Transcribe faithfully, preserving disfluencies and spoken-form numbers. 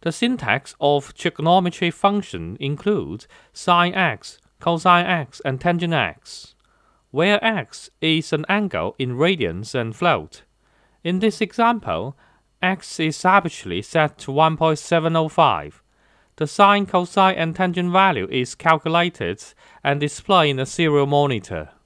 The syntax of trigonometry function includes sine x, cosine x, and tangent x, where x is an angle in radians and float. In this example, x is arbitrarily set to one point seven zero five. The sine, cosine, and tangent value is calculated and displayed in a serial monitor.